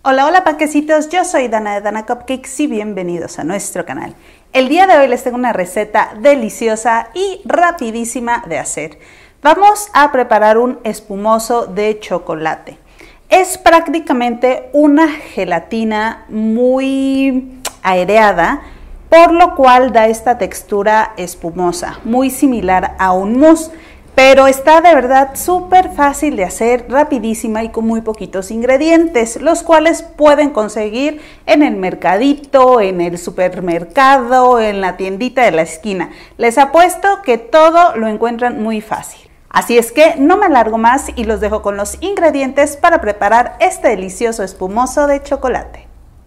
Hola, hola panquecitos, yo soy Dana de Dana Cupcakes y bienvenidos a nuestro canal. El día de hoy les tengo una receta deliciosa y rapidísima de hacer. Vamos a preparar un espumoso de chocolate. Es prácticamente una gelatina muy aireada, por lo cual da esta textura espumosa, muy similar a un mousse. Pero está de verdad súper fácil de hacer, rapidísima y con muy poquitos ingredientes, los cuales pueden conseguir en el mercadito, en el supermercado, en la tiendita de la esquina. Les apuesto que todo lo encuentran muy fácil. Así es que no me alargo más y los dejo con los ingredientes para preparar este delicioso espumoso de chocolate.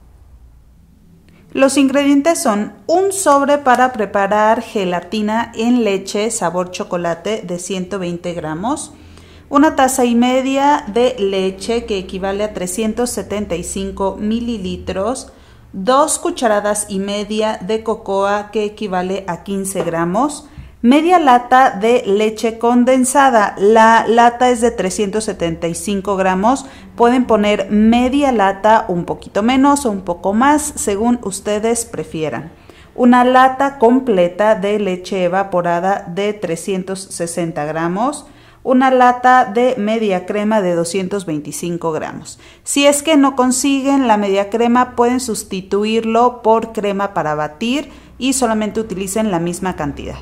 Los ingredientes son un sobre para preparar gelatina en leche sabor chocolate de 120 gramos, una taza y media de leche que equivale a 375 mililitros, 2 cucharadas y media de cocoa que equivale a 15 gramos, media lata de leche condensada. La lata es de 375 gramos. Pueden poner media lata, un poquito menos o un poco más, según ustedes prefieran. Una lata completa de leche evaporada de 360 gramos. Una lata de media crema de 225 gramos. Si es que no consiguen la media crema, pueden sustituirlo por crema para batir y solamente utilicen la misma cantidad.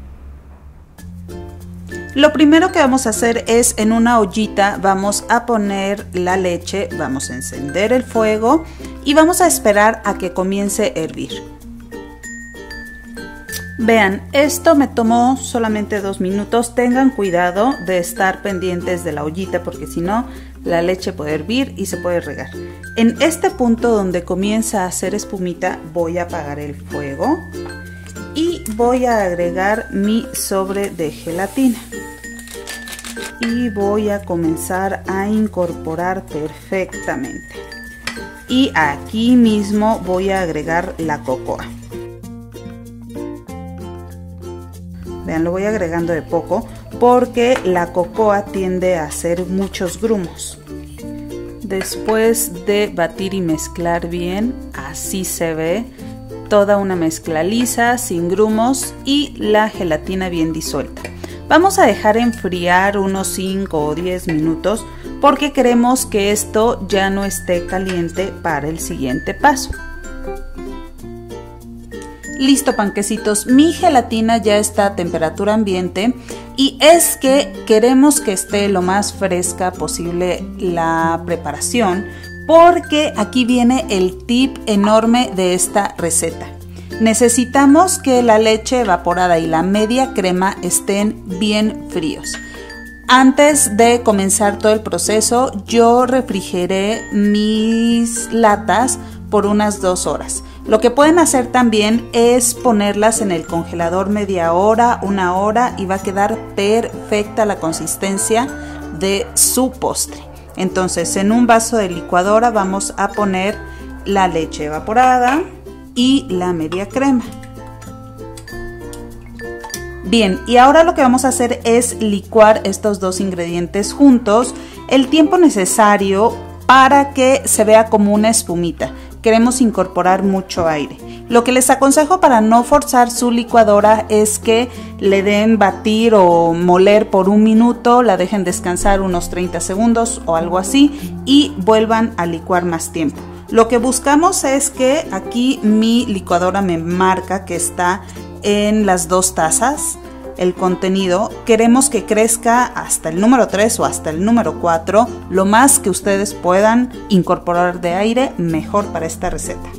Lo primero que vamos a hacer es en una ollita vamos a poner la leche, vamos a encender el fuego y vamos a esperar a que comience a hervir. Vean, esto me tomó solamente 2 minutos, tengan cuidado de estar pendientes de la ollita porque si no la leche puede hervir y se puede regar. En este punto donde comienza a hacer espumita voy a apagar el fuego y voy a agregar mi sobre de gelatina y voy a comenzar a incorporar perfectamente y aquí mismo voy a agregar la cocoa. Vean, lo voy agregando de poco porque la cocoa tiende a hacer muchos grumos. Después de batir y mezclar bien, así se ve toda una mezcla lisa, sin grumos y la gelatina bien disuelta. Vamos a dejar enfriar unos 5 o 10 minutos porque queremos que esto ya no esté caliente para el siguiente paso. Listo panquecitos, mi gelatina ya está a temperatura ambiente y es que queremos que esté lo más fresca posible la preparación porque aquí viene el tip enorme de esta receta. Necesitamos que la leche evaporada y la media crema estén bien fríos. Antes de comenzar todo el proceso, yo refrigeré mis latas por unas 2 horas. Lo que pueden hacer también es ponerlas en el congelador media hora, 1 hora y va a quedar perfecta la consistencia de su postre. Entonces, en un vaso de licuadora vamos a poner la leche evaporada y la media crema. Bien, y ahora lo que vamos a hacer es licuar estos 2 ingredientes juntos el tiempo necesario para que se vea como una espumita. Queremos incorporar mucho aire. Lo que les aconsejo para no forzar su licuadora es que le den batir o moler por 1 minuto, la dejen descansar unos 30 segundos o algo así y vuelvan a licuar más tiempo. Lo que buscamos es que aquí mi licuadora me marca que está en las 2 tazas el contenido. Queremos que crezca hasta el número 3 o hasta el número 4. Lo más que ustedes puedan incorporar de aire, mejor para esta receta.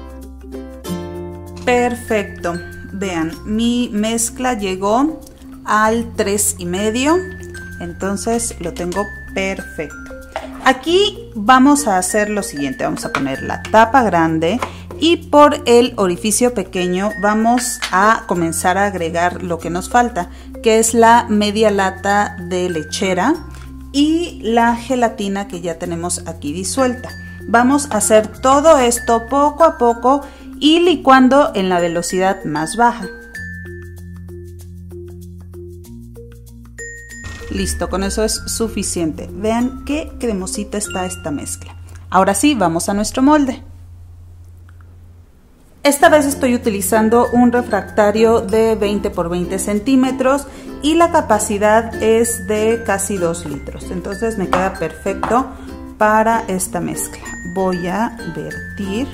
Perfecto. Vean, mi mezcla llegó al 3,5. Entonces lo tengo perfecto. Aquí vamos a hacer lo siguiente. Vamos a poner la tapa grande y por el orificio pequeño vamos a comenzar a agregar lo que nos falta, que es la media lata de lechera y la gelatina que ya tenemos aquí disuelta. Vamos a hacer todo esto poco a poco y licuando en la velocidad más baja. Listo, con eso es suficiente. Vean qué cremosita está esta mezcla. Ahora sí, vamos a nuestro molde. Esta vez estoy utilizando un refractario de 20 por 20 centímetros y la capacidad es de casi 2 litros. Entonces me queda perfecto para esta mezcla. Voy a vertir.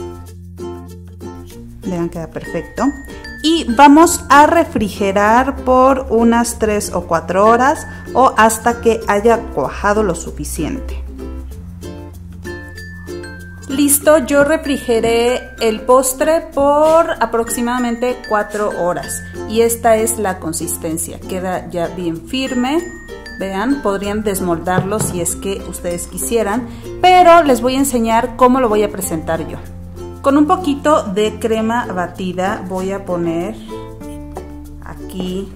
Vean, queda perfecto. Y vamos a refrigerar por unas 3 o 4 horas o hasta que haya cuajado lo suficiente. Listo, yo refrigeré el postre por aproximadamente 4 horas y esta es la consistencia, queda ya bien firme. Vean, podrían desmoldarlo si es que ustedes quisieran, pero les voy a enseñar cómo lo voy a presentar yo. Con un poquito de crema batida voy a poner aquí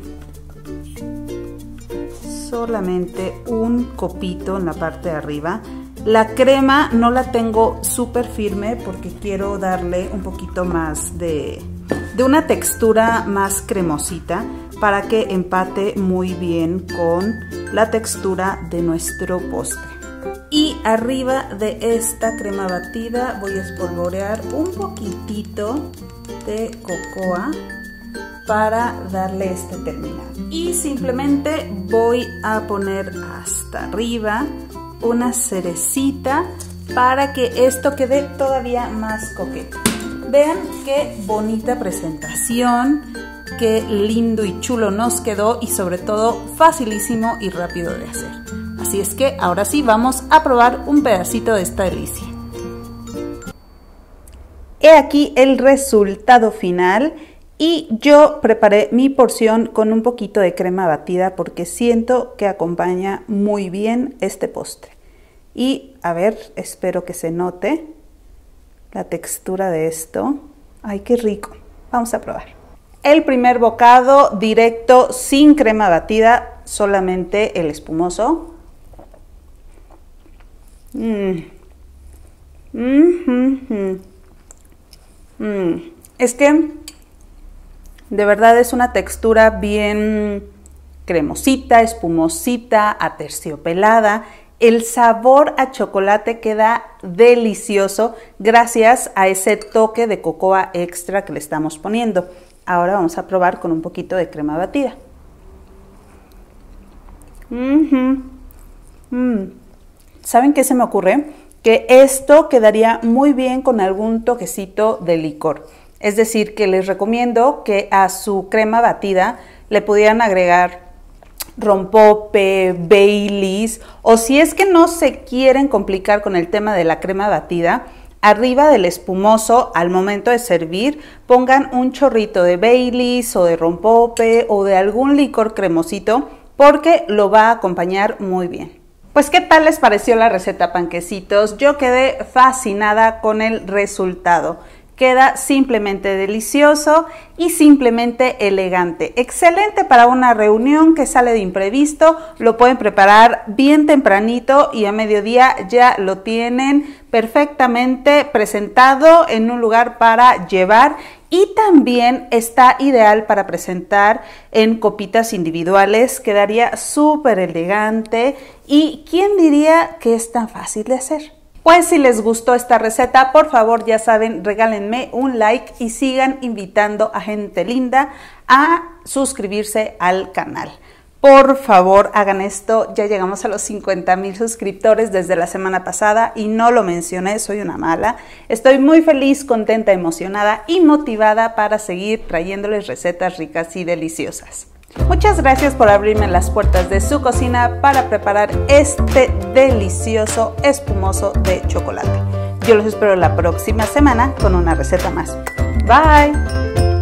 solamente un copito en la parte de arriba. La crema no la tengo súper firme porque quiero darle un poquito más de una textura más cremosita para que empate muy bien con la textura de nuestro postre. Y arriba de esta crema batida voy a espolvorear un poquitito de cocoa para darle este terminado. Y simplemente voy a poner hasta arriba una cerecita para que esto quede todavía más coqueto. Vean qué bonita presentación, qué lindo y chulo nos quedó y sobre todo facilísimo y rápido de hacer. Así es que ahora sí vamos a probar un pedacito de esta delicia. He aquí el resultado final y yo preparé mi porción con un poquito de crema batida porque siento que acompaña muy bien este postre. Y a ver, espero que se note la textura de esto. ¡Ay, qué rico! Vamos a probar. El primer bocado directo sin crema batida, solamente el espumoso. Es que de verdad es una textura bien cremosita, espumosita, aterciopelada. El sabor a chocolate queda delicioso gracias a ese toque de cocoa extra que le estamos poniendo. Ahora vamos a probar con un poquito de crema batida. ¿Saben qué se me ocurre? Que esto quedaría muy bien con algún toquecito de licor. Es decir, que les recomiendo que a su crema batida le pudieran agregar rompope, Baileys, o si es que no se quieren complicar con el tema de la crema batida, arriba del espumoso al momento de servir pongan un chorrito de Baileys o de rompope o de algún licor cremosito porque lo va a acompañar muy bien. Pues ¿qué tal les pareció la receta, panquecitos? Yo quedé fascinada con el resultado. Queda simplemente delicioso y simplemente elegante. Excelente para una reunión que sale de imprevisto. Lo pueden preparar bien tempranito y a mediodía ya lo tienen perfectamente presentado en un lugar para llevar. Y también está ideal para presentar en copitas individuales. Quedaría súper elegante. ¿Y quién diría que es tan fácil de hacer? Pues si les gustó esta receta, por favor, ya saben, regálenme un like y sigan invitando a gente linda a suscribirse al canal. Por favor, hagan esto. Ya llegamos a los 50,000 suscriptores desde la semana pasada y no lo mencioné, soy una mala. Estoy muy feliz, contenta, emocionada y motivada para seguir trayéndoles recetas ricas y deliciosas. Muchas gracias por abrirme las puertas de su cocina para preparar este delicioso espumoso de chocolate. Yo los espero la próxima semana con una receta más. Bye.